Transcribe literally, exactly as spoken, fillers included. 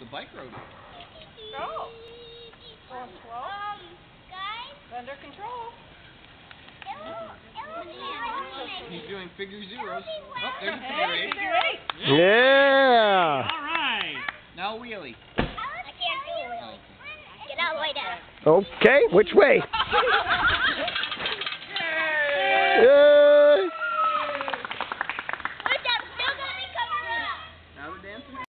bike road. Go. Going slow. Um, guys. Under control. He's doing figure zeros. Oh, there's a Hey, figure eight. figure eight. Yeah. All right. Now wheelie. I can't do it. Get all the way down. Okay, which way?